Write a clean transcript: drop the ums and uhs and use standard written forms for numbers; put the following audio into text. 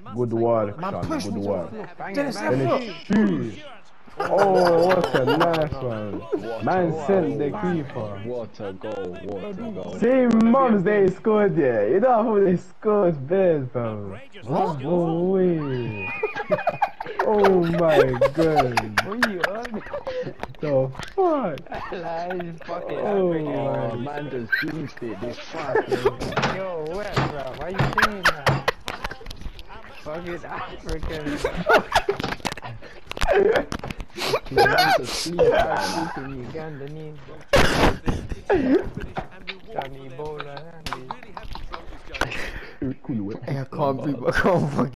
Good work, Man, Sean. push Good me to work. the floor. Bang Dennis, it, left bang foot. it. Shoot. Oh, what a nice one. Man sent the keeper. What a goal, what a goal. Same mums they scored, yeah. You know how they scored Bears, bro. What? Oh, wait. Oh my god. What are you on? The fuck? Like, he's fucking Oh, Oh, my. man just jinxed it, this fucking... Yo, what, bro? Why you saying that? Fucking African. man's asleep, man. Speaking Ugandan. Johnny Ebola. Cool, I can't be, I can't fucking